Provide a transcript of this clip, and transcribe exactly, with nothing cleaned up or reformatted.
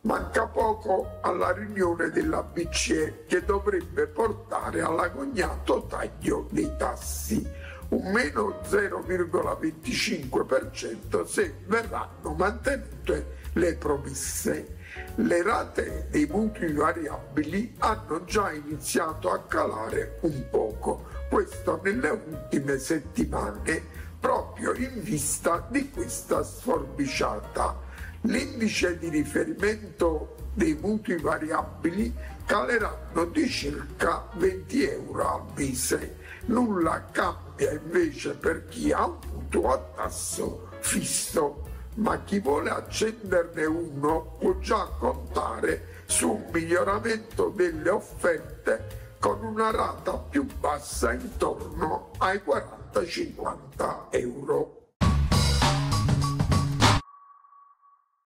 Manca poco alla riunione della B C E che dovrebbe portare all'agognato taglio dei tassi, un meno zero virgola venticinque per cento se verranno mantenute le promesse. Le rate dei mutui variabili hanno già iniziato a calare un poco, questo nelle ultime settimane, proprio in vista di questa sforbiciata. L'indice di riferimento dei mutui variabili caleranno di circa venti euro al mese. Nulla cambia invece per chi ha un mutuo a tasso fisso, ma chi vuole accenderne uno può già contare su un miglioramento delle offerte con una rata più bassa intorno ai quaranta cinquanta euro.